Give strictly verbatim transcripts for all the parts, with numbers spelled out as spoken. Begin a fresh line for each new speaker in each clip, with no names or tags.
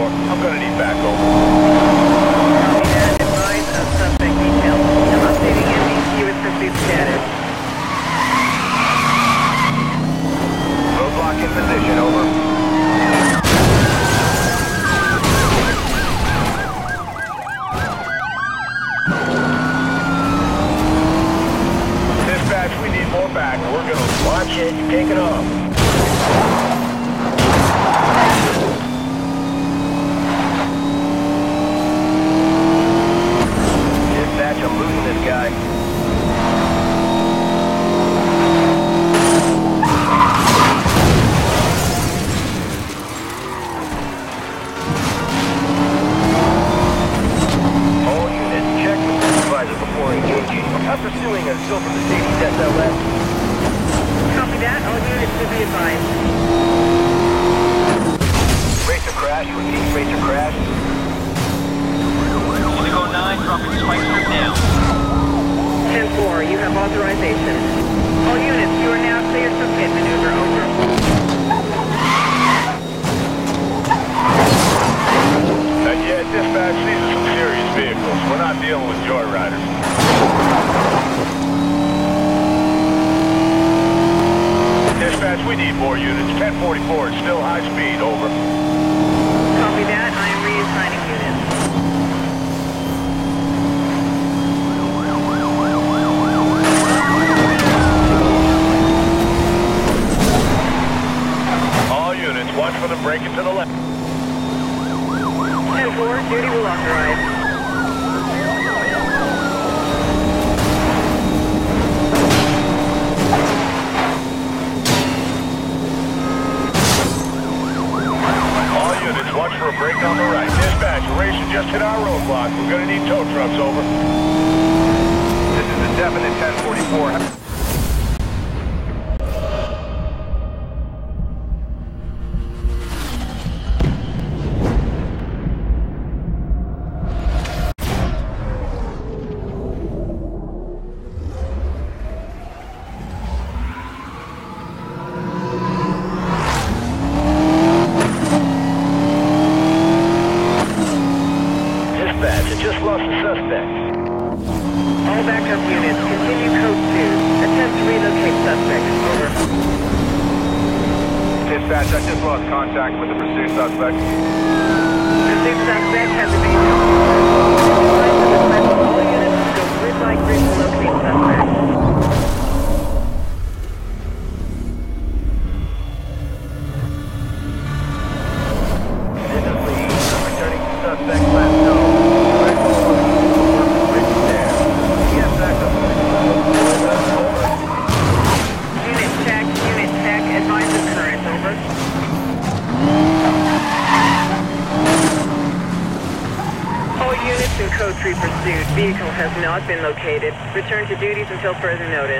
four. I'm gonna need back over.
Copy that. Advise of suspect details. I'm updating M D C with pursuit status.
Roadblock in position, over. Dispatch, we need more back. We're gonna watch it. Take it off. Dispatch, I'm losing this guy. All units, check the supervisor before engaging. I'm pursuing a silver Mercedes S L S.
Copy that. All units to be advised.
Racer crash, repeat, racer crash.
Indigo nine, dropping spike strip now.
ten four, you have authorization. All units, you are now cleared for pit maneuver. Over.
Not yet, dispatch. These are some serious vehicles. We're not dealing with joyriders. Dispatch, we need more units. ten forty-four, it's still high speed. Over.
Copy that. I am reassigning units.
All units, watch for them breaking to the left.
ten four, duty will authorize.
All units, watch for a break on the right. Dispatch, a racer just hit our roadblock. We're gonna need tow trucks, over. This is a definite ten forty-four. Dispatch, I just lost a suspect.
All backup units, continue code two. Attempt to relocate suspect. Over.
Dispatch, I just lost contact with the pursuit suspect.
Pursuit suspect has evaded. All units go grid by grid to locate suspect.
This is Lee. I'm returning to suspect plateau. Right over. Bridge there. Yes, back up. Over.
Unit check, unit check, advise of current. Over. All units in code three pursuit. Vehicle has not been located. Return to duties until further notice.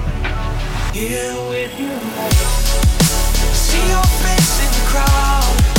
Here with you, see your face in the crowd.